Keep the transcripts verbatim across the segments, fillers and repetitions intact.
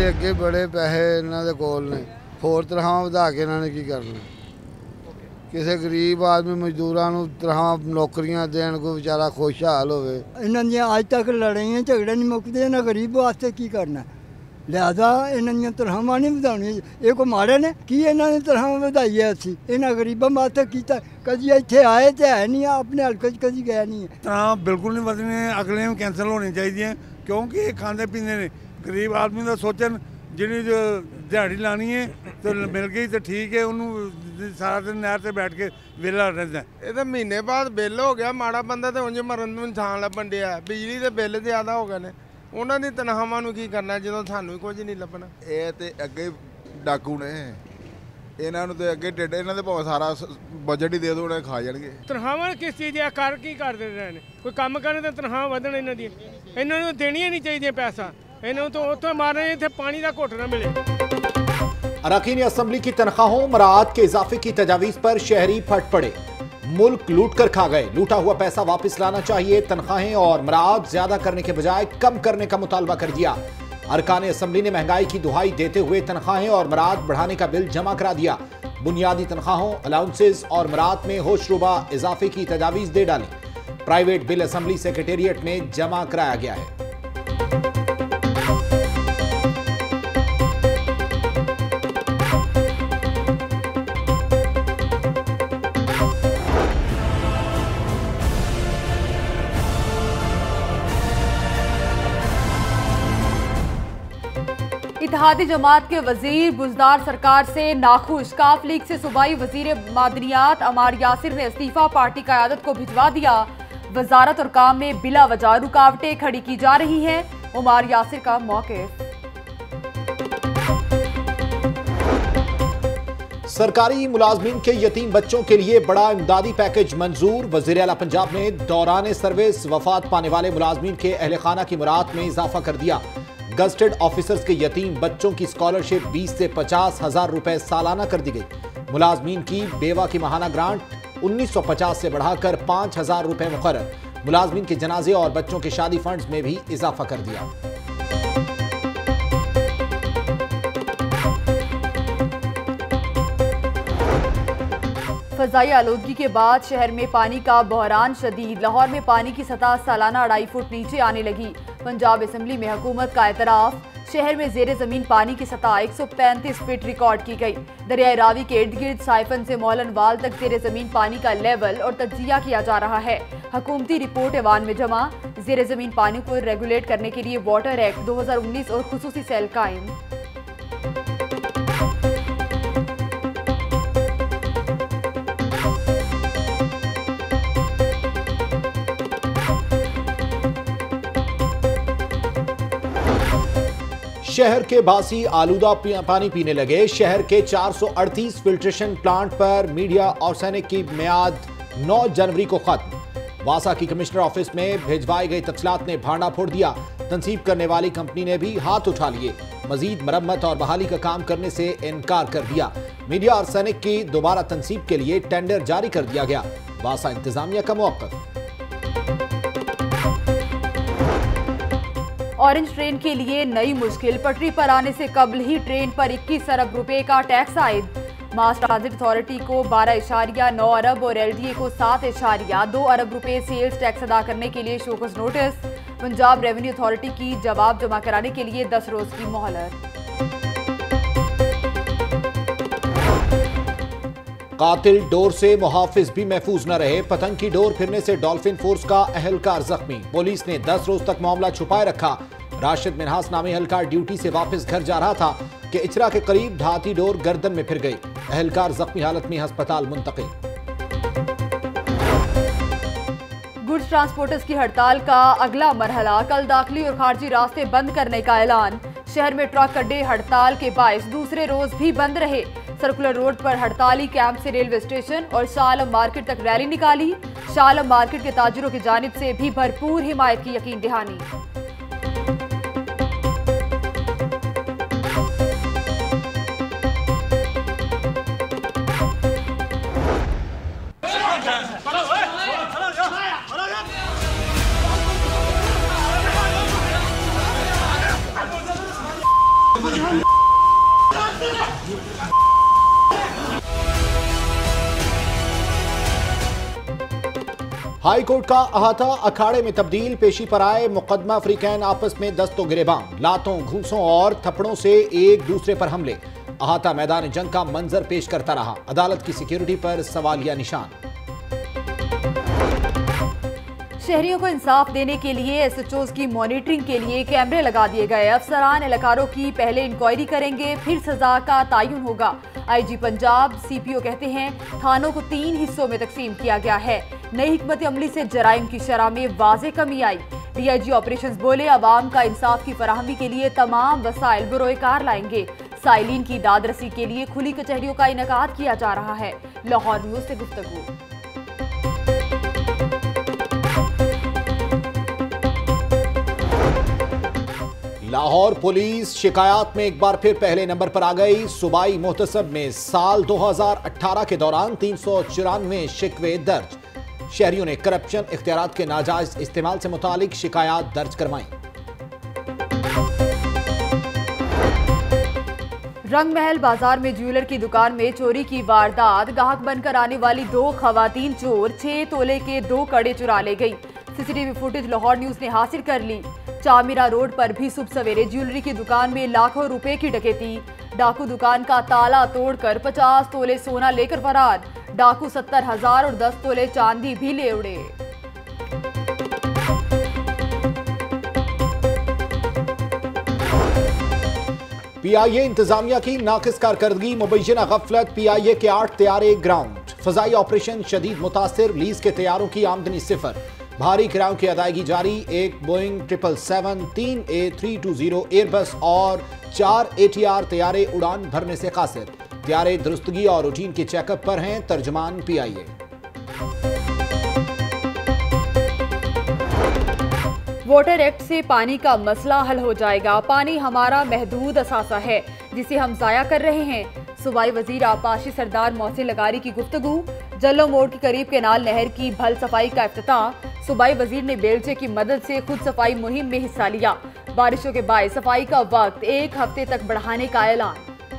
ਦੇ ਅੱਗੇ ਬੜੇ ਪੈਸੇ ਇਹਨਾਂ ਦੇ ਕੋਲ ਨੇ, ਹੋਰ ਤਨਖਾਹਾਂ ਵਧਾ ਕੇ ਇਹਨਾਂ ਨੇ ਕੀ ਕਰਨਾ। ਕਿਸੇ ਗਰੀਬ ਆਦਮੀ ਮਜ਼ਦੂਰਾਂ ਨੂੰ ਤਨਖਾਹਾਂ ਨੌਕਰੀਆਂ ਦੇਣ, ਕੋਈ ਵਿਚਾਰਾ ਖੁਸ਼ਹਾਲ ਹੋਵੇ। ਇਹਨਾਂ ਦੀਆਂ ਅੱਜ ਤੱਕ ਲੜਾਈਆਂ ਝਗੜੇ ਨਹੀਂ ਮੁੱਕਦੇ, ਇਹਨਾਂ ਗਰੀਬ ਵਾਸਤੇ ਕੀ ਕਰਨਾ। ਲਿਹਾਜ਼ਾ ਇਹਨਾਂ ਦੀਆਂ ਤਨਖਾਹਾਂ ਨਹੀਂ ਵਧਾਉਣੀਆਂ। ਇਹ ਕੋਈ ਮਾੜੇ ਨੇ ਕੀ ਇਹਨਾਂ ਨੇ ਤਨਖਾਹਾਂ ਵਧਾਈ ਹੈ? ਅਸੀਂ ਇਹਨਾਂ ਗਰੀਬਾਂ ਵਾਸਤੇ ਕੀਤਾ, ਕਦੀ ਇੱਥੇ ਆਏ ਤੇ ਹੈ ਨਹੀਂ, ਆਪਣੇ ਹਲਕੇ 'ਚ ਕਦੀ ਗਿਆ ਨਹੀਂ ਹੈ। ਤਾਂ ਬਿਲਕੁਲ ਨਹੀਂ ਵਧਣੀ, ਅਗਲੇ ਨੂੰ ਕੈਂਸਲ ਹੋਣੀ ਚਾਹੀਦੀਆਂ, ਕਿਉਂਕਿ ਇਹ ਖਾਂਦੇ ਪੀਂਦੇ ਨੇ। ਗਰੀਬ ਆਦਮੀ ਦਾ ਸੋਚਣ, ਜਿਹੜੀ ਦਿਹਾੜੀ ਲਾਣੀ ਹੈ ਤੇ ਮਿਲ ਗਈ ਤਾਂ ਠੀਕ ਹੈ, ਉਹਨੂੰ ਸਾਰਾ ਦਿਨ ਨਹਿਰ ਤੇ ਬੈਠ ਕੇ ਵਿਹਲਾ ਰਹਿੰਦਾ। ਇਹ ਤਾਂ ਮਹੀਨੇ ਬਾਅਦ ਬਿੱਲ ਹੋ ਗਿਆ, ਮਾੜਾ ਬੰਦਾ ਤੇ ਉਂਝ ਮਰਨ ਨੂੰ ਥਾਂ ਲੱਭਣ ਡਿਆ। ਬਿਜਲੀ ਦੇ ਬਿੱਲ ਜ਼ਿਆਦਾ ਹੋ ਗਏ ਨੇ, ਉਹਨਾਂ ਦੀ ਤਨਖਾਹਾਂ ਨੂੰ ਕੀ ਕਰਨਾ ਜਦੋਂ ਸਾਨੂੰ ਕੁਝ ਨਹੀਂ ਲੱਭਣਾ। ਇਹ ਤੇ ਅੱਗੇ ਡਾਕੂ ਨੇ, ਇਹਨਾਂ ਨੂੰ ਤੇ ਅੱਗੇ ਢਿੱਡ, ਇਹਨਾਂ ਦੇ ਭਾਵੇਂ ਸਾਰਾ ਬਜਟ ਹੀ ਦੇ ਦੋ, ਖਾ ਜਾਣਗੇ। ਤਨਖਾਹਾਂ ਕਿਸ ਚੀਜ਼ ਆ, ਕਰ ਕੀ ਕਰਦੇ ਰਹੇ ਨੇ? ਕੋਈ ਕੰਮ ਕਰਨ ਤਾਂ ਤਨਖਾਹਾਂ ਵਧਣ ਇਹਨਾਂ ਦੀਆਂ, ਇਹਨਾਂ ਨੂੰ ਦੇਣੀਆਂ ਨਹੀਂ ਚਾਹੀਦੀਆਂ ਪੈਸਾ, ਇਹਨਾਂ ਤੋਂ ਉੱਥੋਂ मारने थे पानी का घोट न मिले। अरकान असम्बली की तनख्वाहों मराद के इजाफे की तजावीज पर शहरी फट पड़े। मुल्क लूट कर खा गए, लूटा हुआ पैसा वापस लाना चाहिए। तनख्वाहें और मराद ज्यादा करने के बजाय कम करने का मुतालबा कर दिया। अरकान असम्बली ने महंगाई की दुहाई देते हुए तनख्वाहें और मराद बढ़ाने का बिल जमा करा दिया। बुनियादी तनख्वाहों, अलाउंसेस और मराद में होशरुबा इजाफे की तजावीज दे डाली। प्राइवेट बिल असम्बली सेक्रेटेरिएट में जमा कराया गया है। इत्तेहादी जमात के वजीर बुजदार सरकार से नाखुश। काफ लीग से सूबाई वजीर मादनियात अमार यासिर ने इस्तीफा पार्टी क़यादत को भिजवा दिया। वजारत और काम में बिला वजह रुकावटें खड़ी की जा रही हैं। उमार यासिर का मौक़िफ़। सरकारी मुलाजमीन के यतीम बच्चों के लिए बड़ा इमदादी पैकेज मंजूर। वज़ीर आला पंजाब ने दौरान सर्विस वफात पाने वाले मुलाजमीन के अहल खाना की मुराद में इजाफा कर दिया। गजटेड ऑफिसर्स के यतीम बच्चों की स्कॉलरशिप बीस से पचास हजार रुपए सालाना कर दी गई। मुलाजमीन की बेवा की माहाना ग्रांट उन्नीस सौ पचास से बढ़ाकर पांच हजार रुपए मुकर्रर। मुलाजमीन के जनाजे और बच्चों के शादी फंड्स में भी इजाफा कर दिया। फजाई आलूदगी के बाद शहर में पानी का बहरान शदीद। लाहौर में पानी की सतह सालाना अढ़ाई फुट नीचे आने लगी। पंजाब असम्बली में हुकूमत का एतराफ। शहर में जेर जमीन पानी की सतह एक सौ पैंतीस फीट रिकॉर्ड की गई। दरियाए रावी के इर्द गिर्द साइफन से मौलन वाल तक जेर जमीन पानी का लेवल और तजिया किया जा रहा है। हुकूमती रिपोर्ट ऐवान में जमा। जेर जमीन पानी को रेगुलेट करने के लिए वाटर एक्ट दो हजार उन्नीस और खुसूसी सेल कायम। शहर के बासी आलूदा पानी पीने लगे। शहर के चार सौ अड़तीस फिल्ट्रेशन प्लांट पर मीडिया और सैनिक की मियाद नौ जनवरी को खत्म। वासा की कमिश्नर ऑफिस में भिजवाई गई तफसीलात ने भांडा फोड़ दिया। तंसीब करने वाली कंपनी ने भी हाथ उठा लिए। मजीद मरम्मत और बहाली का काम करने से इनकार कर दिया। मीडिया और सैनिक की दोबारा तंसीब के लिए टेंडर जारी कर दिया गया। वासा इंतजामिया का मौक़िफ़। ऑरेंज ट्रेन के लिए नई मुश्किल। पटरी पर आने से कबल ही ट्रेन पर इक्कीस अरब रुपए का टैक्स आयद। मास ट्रांजिट अथॉरिटी को बारह इशारिया नौ अरब और एलडीए को सात इशारिया दो अरब रुपए सेल्स टैक्स अदा करने के लिए show cause notice. Punjab revenue authority की जवाब जमा कराने के लिए दस रोज की मोहलत। कातिल डोर से मुहाफिज भी महफूज न रहे। पतंग की डोर फिरने से डॉल्फिन फोर्स का अहलकार जख्मी। पुलिस ने दस रोज तक मामला छुपाए रखा। राशिद मिनहास नामी अहलकार ड्यूटी से वापस घर जा रहा था कि इचरा के करीब ढाती डोर गर्दन में फिर गई। अहलकार जख्मी हालत में अस्पताल मुंतकिल। गुड्स ट्रांसपोर्टर्स की हड़ताल का अगला मरहला। कल दाखिली और खारजी रास्ते बंद करने का ऐलान। शहर में ट्रक अड्डे हड़ताल के बायस दूसरे रोज भी बंद रहे। सर्कुलर रोड पर हड़ताली कैंप से रेलवे स्टेशन और शाह आलम मार्केट तक रैली निकाली। शाह आलम मार्केट के ताजिरों की जानिब से भी भरपूर हिमायत की यकीन दहानी। हाई कोर्ट का अहाता अखाड़े में तब्दील, पेशी पर आए मुकदमा फ्रीकैन आपस में दस्तों गिरेबान, लातों घूंसों और थप्पड़ों से एक दूसरे पर हमले। अहाता मैदान जंग का मंजर पेश करता रहा, अदालत की सिक्योरिटी पर सवालिया निशान। शहरियों को इंसाफ देने के लिए एसएचओज की मॉनिटरिंग के लिए कैमरे लगा दिए गए। अफसरान एहलकारों की पहले इंक्वायरी करेंगे, फिर सजा का तयन होगा। आईजी पंजाब सीपीओ कहते हैं थानों को तीन हिस्सों में तकसीम किया गया है। नई हिकमत अमली से जराइम की शरह में वाज़े कमी आई। डीआईजी ऑपरेशंस बोले अवाम का इंसाफ की फराहमी के लिए तमाम वसाइल बरोएकार लाएंगे। साइलिन की दादरसी के लिए खुली कचहरियों का इनेकाद किया जा रहा है। लाहौर न्यूज से गुफ्तगू। लाहौर पुलिस शिकायत में एक बार फिर पहले नंबर पर आ गई। सूबाई मुहतसब में साल दो हज़ार अठारह के दौरान तीन सौ चौरानवे शिकवे दर्ज। शहरियों ने करप्शन, इख्तियारात के नाजायज इस्तेमाल से मुतालिक शिकायत दर्ज करवाई। रंगमहल बाजार में ज्वेलर की दुकान में चोरी की वारदात। गाहक बनकर आने वाली दो खवातीन चोर छह तोले के दो कड़े चुरा ले गई। सीसीटीवी फुटेज लाहौर न्यूज ने हासिल कर ली। चामिरा रोड पर भी सुबह सवेरे ज्वेलरी की दुकान में लाखों रुपए की डकैती। डाकू दुकान का ताला तोड़कर पचास तोले सोना लेकर फरार। डाकू सत्तर हजार और दस तोले चांदी भी ले उड़े। पीआईए इंतजामिया की नाकिस कारकर्दगी, मुबैयना गफलत। पीआईए के आठ तैयारे ग्राउंड, फजाई ऑपरेशन शदीद मुतासिर। लीज के तैयारों की आमदनी सिफर, भारी किरायों की अदायगी जारी। एक बोइंग ट्रिपल सेवन, तीन A three two zero Airbus और चार एटीआर तैयारे उड़ान भरने से कासिर। तैयारे दुरुस्तगी और रूटीन के चेकअप पर हैं। तर्जमान पीआईए। वाटर एक्ट से पानी का मसला हल हो जाएगा। पानी हमारा महदूद असासा है जिसे हम जाया कर रहे हैं। सूबाई वजीर आपाशी सरदार मोहसिन लगारी की गुफ्तगू। जल्लो मोड़ के करीब केनाल नहर की भल सफाई का इफ्तिताह। सूबाई वजीर ने बेलचे की मदद से खुद सफाई मुहिम में हिस्सा लिया। बारिशों के बाद सफाई का वक्त एक हफ्ते तक बढ़ाने का ऐलान।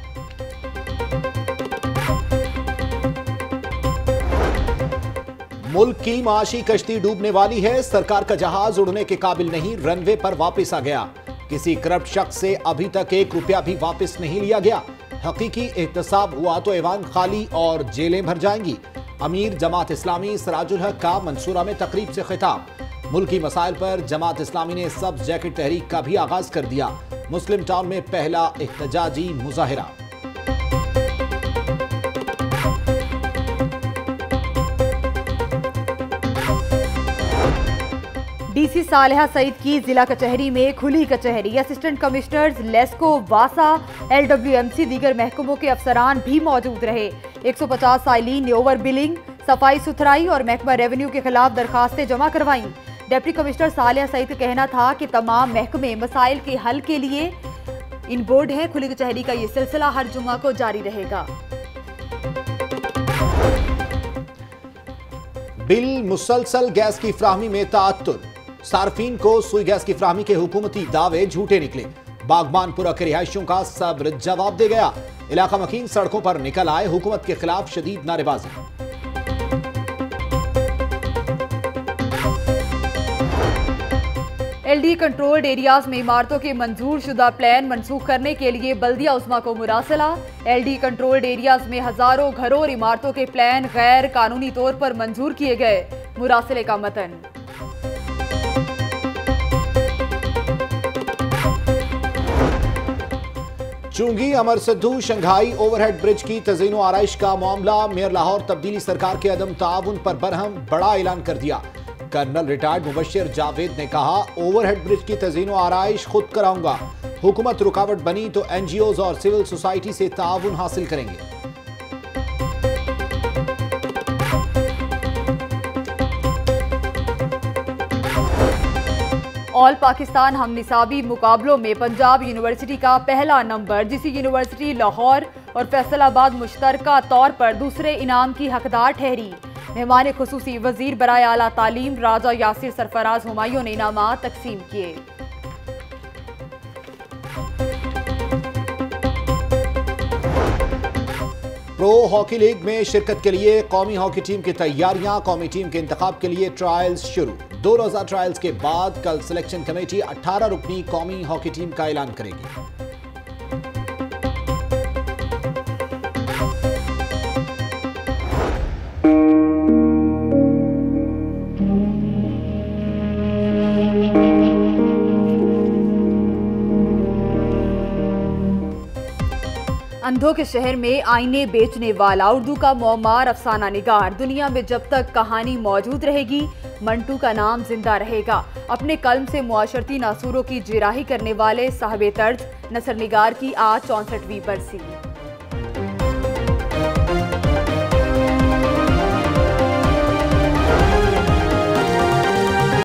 मुल्क की माशी कश्ती डूबने वाली है। सरकार का जहाज उड़ने के काबिल नहीं, रनवे पर वापस आ गया। किसी करप्ट शख्स से अभी तक एक रुपया भी वापस नहीं लिया गया। हकीकी एहतसाब हुआ तो ऐवान खाली और जेलें भर जाएंगी। अमीर जमात इस्लामी सिराजुल हक का मंसूरा में तकरीब से खिताब। मुल्की मसाइल पर जमात इस्लामी ने सब्ज जैकेट तहरीक का भी आगाज कर दिया। मुस्लिम टाउन में पहला एहतजाजी मुजाहिरा। डीसी सालेहा सईद की जिला कचहरी में खुली कचहरी। असिस्टेंट कमिश्नर्स लेस्को, वासा, एलडब्ल्यूएमसी दीगर महकमों के अफसरान भी मौजूद रहे। एक सौ पचास साइलिन ने ओवर बिलिंग, सफाई सुथराई और महकमा रेवेन्यू के खिलाफ दरखास्तें जमा करवाईं। डिप्टी कमिश्नर सालेहा सईद का कहना था कि तमाम महकमे मसाइल के हल के लिए इन बोर्ड हैं। खुली कचहरी का ये सिलसिला हर जुम्मा को जारी रहेगा। बिल मुसलसल गैस की फ्राहमी में ताअत्तुल। सार्फिन को सुई गैस की फ्राहमी के हुकूमती दावे झूठे निकले। बागबानपुरा के रिहायशियों का सब्र जवाब दे गया। इलाका मकीन सड़कों पर निकल आए। हुकूमत के खिलाफ शदीद नारेबाजी। एलडी कंट्रोल्ड एरियाज में इमारतों के मंजूर शुदा प्लान मनसूख करने के लिए बल्दिया उस्मा को मुरासला। एलडी कंट्रोल्ड एरियाज में हजारों घरों और इमारतों के प्लान गैर कानूनी तौर पर मंजूर किए गए। मुरासले का मतन। Chungi Amar Sidhu Shanghai overhead bridge की तज़ीनो आराइश का मामला। मेयर लाहौर तब्दीली सरकार के अदम ताउन पर बरहम बड़ा ऐलान कर दिया। कर्नल रिटायर्ड मुबश्शिर जावेद ने कहा, ओवरहेड ब्रिज की तज़ीनो आराइश खुद कराऊंगा। हुकूमत रुकावट बनी तो एनजीओज और सिविल सोसाइटी से ताउन हासिल करेंगे। ऑल पाकिस्तान हम निसाबी मुकाबलों में पंजाब यूनिवर्सिटी का पहला नंबर। जिसी यूनिवर्सिटी लाहौर और फैसलाबाद मुश्तरका तौर पर दूसरे इनाम की हकदार ठहरी। मेहमान खुसूसी वजीर बराए आला तालीम राजा यासिर सरफराज हुमायूं ने इनामात तकसीम किए। प्रो हॉकी लीग में शिरकत के लिए कौमी हॉकी टीम की तैयारियां। कौमी टीम के इंतखाब के लिए ट्रायल्स शुरू। दो रोजा ट्रायल्स के बाद कल सिलेक्शन कमेटी अठारह रुकनी कौमी हॉकी टीम का ऐलान करेगी। अंधों के शहर में आईने बेचने वाला उर्दू का मौमार अफसाना निगार। दुनिया में जब तक कहानी मौजूद रहेगी मंटू का नाम जिंदा रहेगा। अपने कलम से मुआशरती नासूरों की जिराही करने वाले साहिब तर्ज नसर निगार की आज चौंसठवीं बरसी।